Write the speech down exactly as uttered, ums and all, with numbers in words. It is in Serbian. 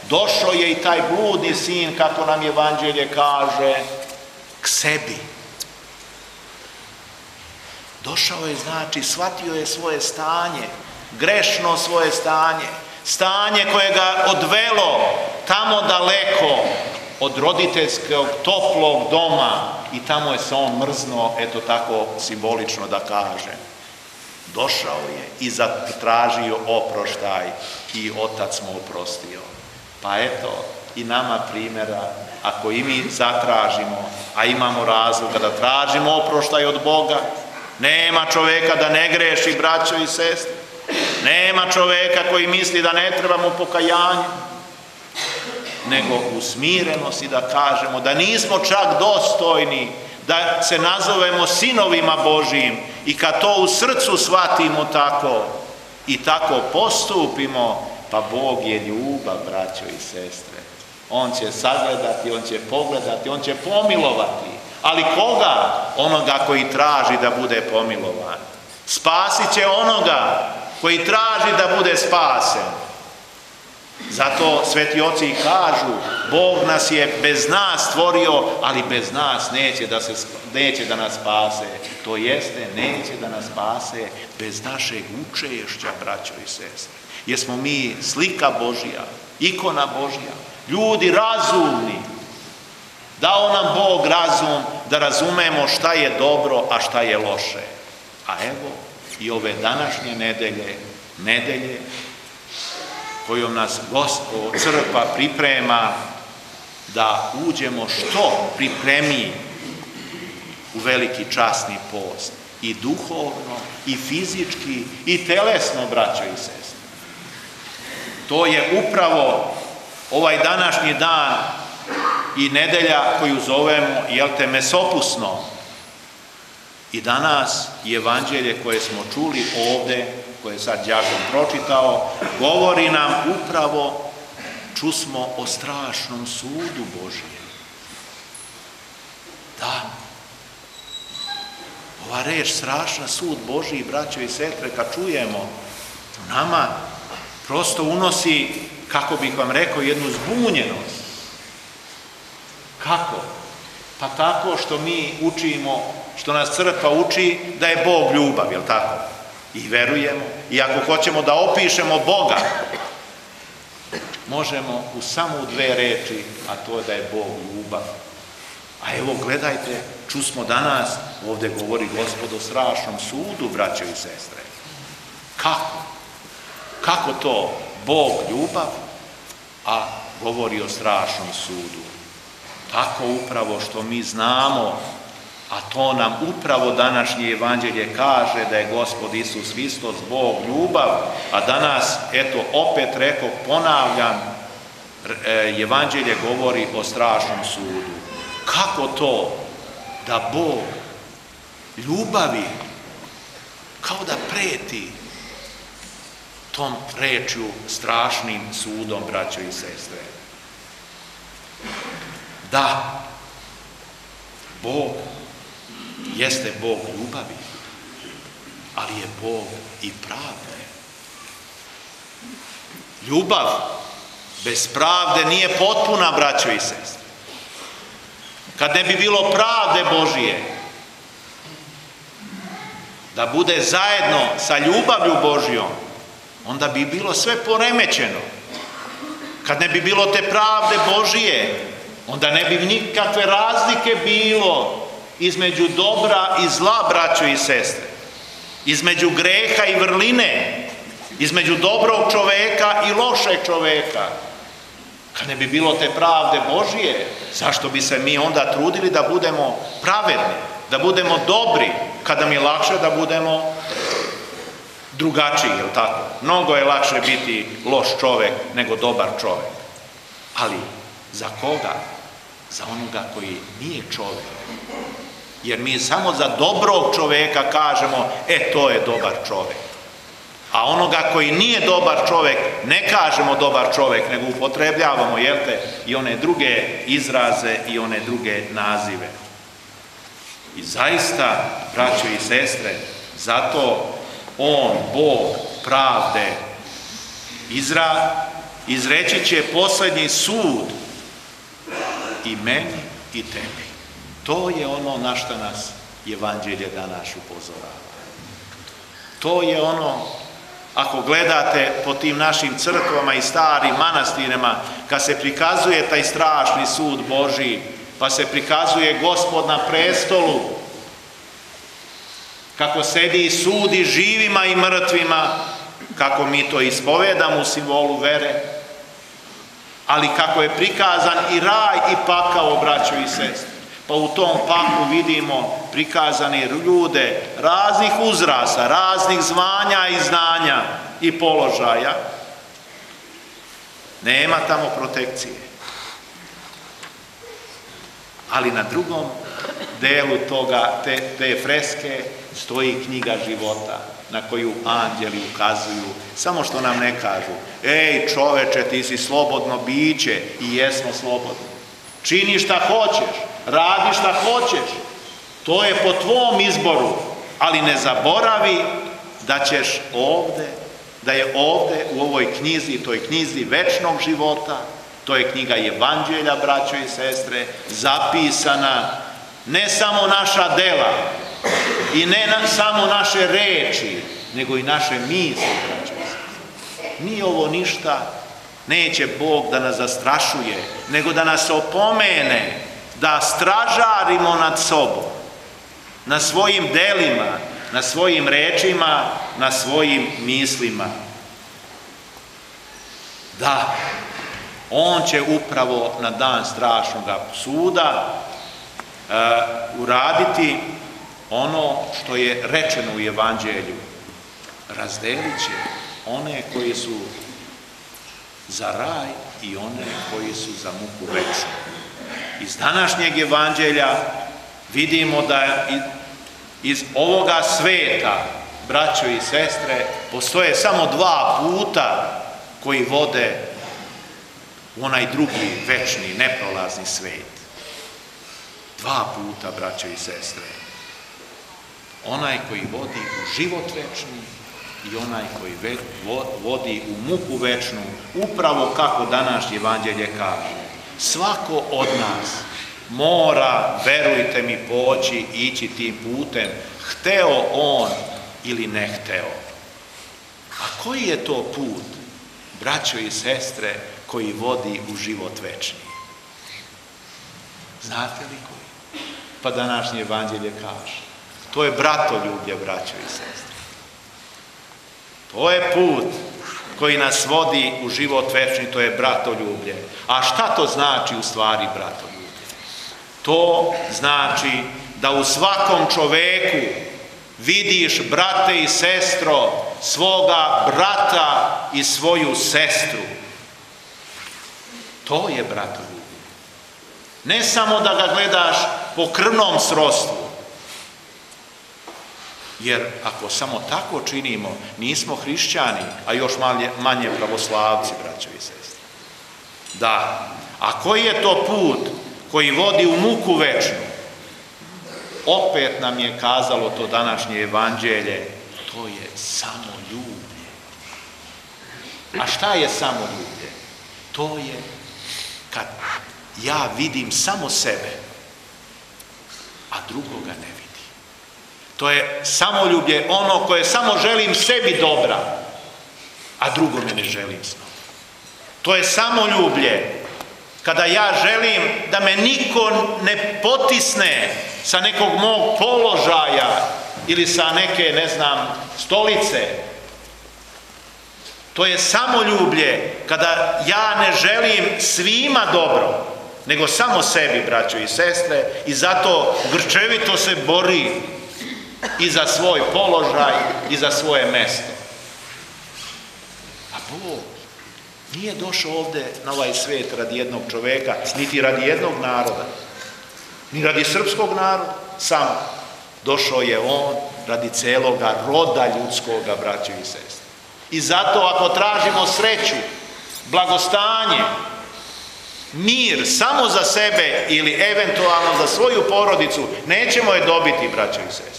Došao je i taj bludni sin, kako nam Evanđelje kaže, k sebi. Došao je, znači, shvatio je svoje stanje, grešno svoje stanje, stanje koje ga odvelo tamo daleko od roditeljskog toplog doma i tamo je se on mrznuo, eto tako simbolično da kaže. Došao je i zatražio oproštaj i Otac mu oprostio. Pa eto, i nama primjera, ako i mi zatražimo, a imamo razloga da tražimo oproštaj od Boga, nema čoveka da ne greši, braćo i sestre. Nema čoveka koji misli da ne treba mu pokajanje, nego u smirenosti da kažemo da nismo čak dostojni da se nazovemo sinovima Božijim i kad to u srcu shvatimo tako i tako postupimo, pa Bog je ljubav, braćo i sestre. On će sagledati, on će pogledati, on će pomilovati. Ali koga? Onoga koji traži da bude pomilovan. Spasit će onoga koji traži da bude spasen. Zato sveti oci kažu, Bog nas je bez nas stvorio, ali bez nas neće da, se, neće da nas spase. To jeste, neće da nas spase bez našeg učešća, braćo i sestre. Jer smo mi slika Božja, ikona Božja, ljudi razumni. Dao nam Bog razum da razumemo šta je dobro, a šta je loše. A evo i ove današnje nedelje, nedelje kojom nas Gospod, crkva priprema da uđemo što pripremiji u veliki časni post. I duhovno, i fizički, i telesno, braćo i sestre. To je upravo ovaj današnji dan i nedelja koju zovemo, jel te, mesopusno. I danas i Evanđelje koje smo čuli ovdje, koje je sad đakon pročitao, govori nam upravo, čusmo o strašnom sudu Božijem. Da, ova reč strašna sud Božiji, braćo i sestre, kad čujemo, nama prosto unosi, kako bih vam rekao, jednu zbunjenost. Kako? Pa tako što mi učimo, što nas crkva uči da je Bog ljubav, jel tako? I verujemo. I ako hoćemo da opišemo Boga, možemo u samo dve reči, a to je da je Bog ljubav. A evo gledajte, čusmo danas, ovdje govori Gospod o strašnom sudu, braćo i sestre. Kako? Kako to Bog ljubav, a govori o strašnom sudu? Tako upravo što mi znamo, a to nam upravo današnje Evanđelje kaže da je Gospod Isus Hristos Bog ljubav, a danas, eto, opet rekao, ponavljam, Evanđelje govori o strašnom sudu. Kako to da Bog ljubavi kao da preti tom rečju strašnim sudom, braćo i sestre? Da, Bog jeste Bog ljubavi, ali je Bog i pravde. Ljubav bez pravde nije potpuna, braćo i sestre. Kad ne bi bilo pravde Božije, da bude zajedno sa ljubavlju Božjom, onda bi bilo sve poremećeno. Kad ne bi bilo te pravde Božije, onda ne bi nikakve razlike bilo između dobra i zla, braćo i sestre, između greha i vrline, između dobrog čoveka i lošeg čoveka. Kad ne bi bilo te pravde Božije, zašto bi se mi onda trudili da budemo pravedni, da budemo dobri, kada mi je lakše da budemo drugačiji, je li tako? Mnogo je lakše biti loš čovek nego dobar čovek. Ali za koga? Za onoga koji nije čovek. Jer mi samo za dobrog čoveka kažemo, e, to je dobar čovek. A onoga koji nije dobar čovek, ne kažemo dobar čovek, nego upotrebljavamo, jel te, i one druge izraze i one druge nazive. I zaista, braćo i sestre, zato on, Bog pravde, izra, izreći će posljednji sud i meni i tebi. To je ono na što nas Evanđelje danas upozorava. To je ono, ako gledate po tim našim crkvama i starim manastirima, kad se prikazuje taj strašni sud Božji, pa se prikazuje Gospod na prestolu, kako sedi i sudi živima i mrtvima, kako mi to ispovedamo u simbolu vere, ali kako je prikazan i raj i pakao, braćo i sestre. Pa u tom paklu vidimo prikazane ljude raznih uzrasta, raznih zvanja i znanja i položaja. Nema tamo protekcije. Ali na drugom delu toga, te, te freske, stoji knjiga života na koju anđeli ukazuju, samo što nam ne kažu: ej čoveče, ti si slobodno biće, i jesmo slobodni. Čini šta hoćeš, radi šta hoćeš, to je po tvom izboru, ali ne zaboravi da ćeš ovde, da je ovde u ovoj knjizi, toj knjizi večnog života, to je knjiga Evanđelja, braćo i sestre, zapisana ne samo naša dela i ne na, samo naše reči, nego i naše misli, braćo i sestre. Nije ovo ništa, neće Bog da nas zastrašuje, nego da nas opomene, da stražarimo nad sobom, na svojim delima, na svojim rečima, na svojim mislima. Da, on će upravo na dan strašnog suda uh, uraditi ono što je rečeno u Evanđelju. Razdelit će one koji su za raj i one koji su za muku večnu. Iz današnjeg Evanđelja vidimo da iz ovoga sveta, braćo i sestre, postoje samo dva puta koji vode u onaj drugi, večni, neprolazni svet. Dva puta, braćo i sestre. Onaj koji vodi u život večni i onaj koji vodi u muku večnu, upravo kako današnje Evanđelje kaže. Svako od nas mora, verujte mi, poći, ići tim putem, hteo on ili ne hteo. A koji je to put, braćo i sestre, koji vodi u život večni? Znate li koji? Pa današnje Evanđelje kaže. To je bratoljublje, braćo i sestre. To je put koji nas vodi u život večni, to je bratoljublje. A šta to znači u stvari bratoljublje? To znači da u svakom čoveku vidiš, brate i sestro, svoga brata i svoju sestru. To je bratoljublje. Ne samo da ga gledaš po krvnom srodstvu, jer ako samo tako činimo, nismo hrišćani, a još manje, manje pravoslavci, braćo i sestre. Da, a koji je to put koji vodi u muku večnu? Opet nam je kazalo to današnje Evanđelje, to je samoljublje. A šta je samoljublje? To je kad ja vidim samo sebe, a drugoga ne vidim. To je samoljublje, ono koje samo želim sebi dobra, a drugome ne želim zlo. To je samoljublje kada ja želim da me niko ne potisne sa nekog mog položaja ili sa neke, ne znam, stolice. To je samoljublje kada ja ne želim svima dobro, nego samo sebi, braćo i sestre, i zato grčevito se bori i za svoj položaj i za svoje mesto. A Bog nije došao ovde na ovaj svet radi jednog čoveka, niti radi jednog naroda, ni radi srpskog naroda, samo. Došao je on radi celoga roda ljudskoga, braćo i sestre. I zato ako tražimo sreću, blagostanje, mir samo za sebe ili eventualno za svoju porodicu, nećemo je dobiti, braćo i sestre.